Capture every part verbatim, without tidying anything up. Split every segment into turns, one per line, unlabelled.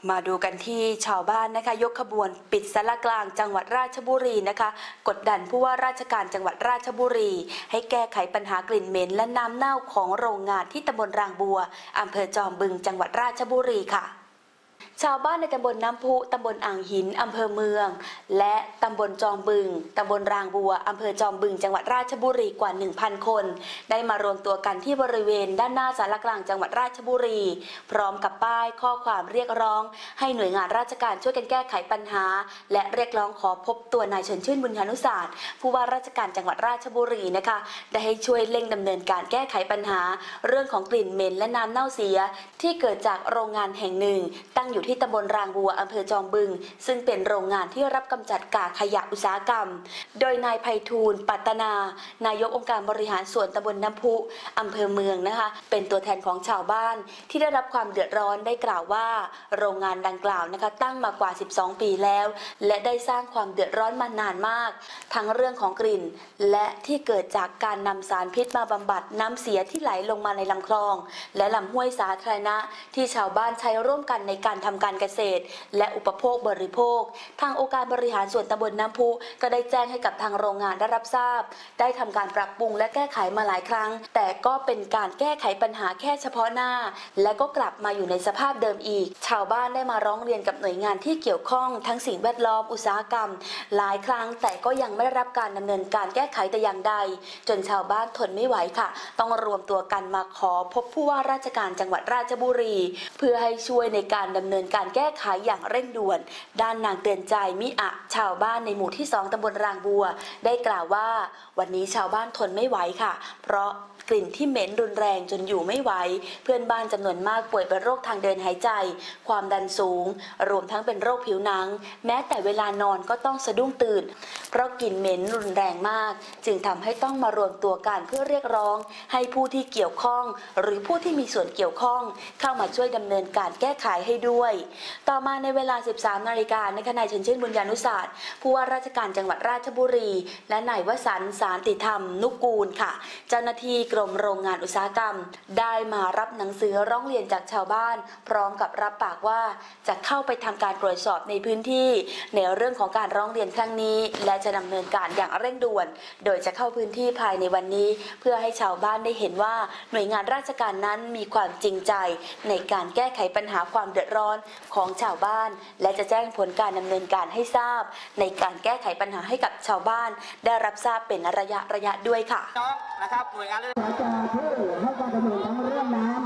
มาดูกันที่ชาวบ้านนะคะยกขบวนปิดสารกลางจังหวัดราชบุรีนะคะกดดันผู้ว่าราชการจังหวัดราชบุรีให้แก้ไขปัญหากลิ่นเหม็นและน้ำเน่าของโรงงานที่ตำบลรางบัวอำเภอจอมบึงจังหวัดราชบุรีค่ะชาวบ้านในตำบลน้ำพุตำบลอ่างหินอำเภอเมืองและตำบลจอมบึงตำบลรางบัวอำเภอจอมบึงจังหวัดราชบุรีกว่า หนึ่งพัน คนได้มารวมตัวกันที่บริเวณด้านหน้าศาลกลางจังหวัดราชบุรีพร้อมกับป้ายข้อความเรียกร้องให้หน่วยงานราชการช่วยกันแก้ไขปัญหาและเรียกร้องขอพบตัวนายเฉินชื่นบุญญานุศาสตร์ผู้ว่าราชการจังหวัดราชบุรีนะคะได้ให้ช่วยเร่งดำเนินการแก้ไขปัญหาเรื่องของกลิ่นเหม็นและน้ำเน่าเสียที่เกิดจากโรงงานแห่งหนึ่งตั้งอยู่ที่ตำบลรางบัวอำเภอจอมบึงซึ่งเป็นโรงงานที่รับกำจัดกากขยะอุตสาหกรรมโดยนายไพฑูรย์ปัตตนานายกองค์การบริหารส่วนตำบลน้ำพุอำเภอเมืองนะคะเป็นตัวแทนของชาวบ้านที่ได้รับความเดือดร้อนได้กล่าวว่าโรงงานดังกล่าวนะคะตั้งมากว่าสิบสองปีแล้วและได้สร้างความเดือดร้อนมานานมากทั้งเรื่องของกลิ่นและที่เกิดจากการนำสารพิษมาบำบัดน้ำเสียที่ไหลลงมาในลำคลองและลำห้วยสาธารณะที่ชาวบ้านใช้ร่วมกันในการทำการเกษตรและอุปโภคบริโภคทางองค์การบริหารส่วนตำบลน้ำพุก็ได้แจ้งให้กับทางโรงงานได้รับทราบได้ทำการปรับปรุงและแก้ไขมาหลายครั้งแต่ก็เป็นการแก้ไขปัญหาแค่เฉพาะหน้าและก็กลับมาอยู่ในสภาพเดิมอีกชาวบ้านได้มาร้องเรียนกับหน่วยงานที่เกี่ยวข้องทั้งสิ่งแวดล้อมอุตสาหกรรมหลายครั้งแต่ก็ยังไม่ได้รับการดำเนินการแก้ไขแต่อย่างใดจนชาวบ้านทนไม่ไหวค่ะต้องรวมตัวกันมาขอพบผู้ว่าราชการจังหวัดราชบุรีเพื่อให้ช่วยในการดำเนินการแก้ไขอย่างเร่งด่วนด้านนางเตือนใจมิอะชาวบ้านในหมู่ที่สองตำบลรางบัวได้กล่าวว่าวันนี้ชาวบ้านทนไม่ไหวค่ะเพราะกลิ่นที่เหม็นรุนแรงจนอยู่ไม่ไหวเพื่อนบ้านจำนวนมากป่วยเป็นโรคทางเดินหายใจความดันสูงรวมทั้งเป็นโรคผิวหนังแม้แต่เวลานอนก็ต้องสะดุ้งตื่นเพราะกลิ่นเหม็นรุนแรงมากจึงทำให้ต้องมารวมตัวกันเพื่อเรียกร้องให้ผู้ที่เกี่ยวข้องหรือผู้ที่มีส่วนเกี่ยวข้องเข้ามาช่วยดำเนินการแก้ไขให้ด้วยต่อมาในเวลา สิบสามนาฬิกาในนายเฉินชื่นบุญญานุศาสตร์ผู้ว่าราชการจังหวัดราชบุรีและนายวสันต์สารติธรรมนุกูลค่ะเจ้าหน้าที่กรมโรงงานอุตสาหกรรมได้มารับหนังสือร้องเรียนจากชาวบ้านพร้อมกับรับปากว่าจะเข้าไปทำการตรวจสอบในพื้นที่ในเรื่องของการร้องเรียนครั้งนี้และจะดำเนินการอย่างเร่งด่วนโดยจะเข้าพื้นที่ภายในวันนี้เพื่อให้ชาวบ้านได้เห็นว่าหน่วยงานราชการนั้นมีความจริงใจในการแก้ไขปัญหาความเดือดร้อนของชาวบ้านและจะแจ้งผลการดำเนินการให้ทราบในการแก้ไขปัญหาให้กับชาวบ้านได้รับทราบเป็นระยะระยะด้วยค่ะ
นะครับหน่วยงานราชการที่ให้ความสำคัญทั้งเรื่องน้ำ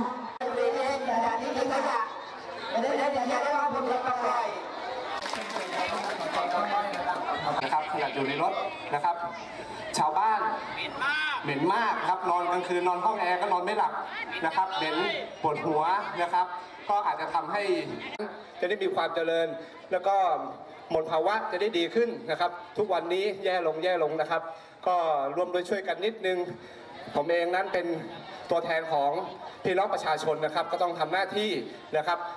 นะครับขยะอยู่ในรถนะครับชาวบ้านเหม็นมากครับนอนกลางคืนนอนห้องแอร์ก็นอนไม่หลับนะครับเหม็นปวดหัวนะครับก็อาจจะทำให้จะได้มีความเจริญแล้วก็มลภาวะจะได้ดีขึ้นนะครับทุกวันนี้แย่ลงแย่ลงนะครับก็ร่วมด้วยช่วยกันนิดนึงผมเองนั้นเป็นตัวแทนของพี่น้องประชาชนนะครับก็ต้องทำหน้าที่นะครับ